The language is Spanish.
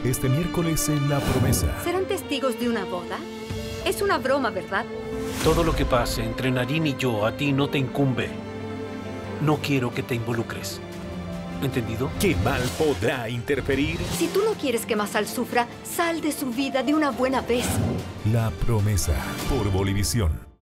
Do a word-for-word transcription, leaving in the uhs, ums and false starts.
Este miércoles en La Promesa. ¿Serán testigos de una boda? Es una broma, ¿verdad? Todo lo que pase entre Naren y yo a ti no te incumbe. No quiero que te involucres. ¿Entendido? ¿Qué mal podrá interferir? Si tú no quieres que Masal sufra, sal de su vida de una buena vez. La Promesa por Bolivisión.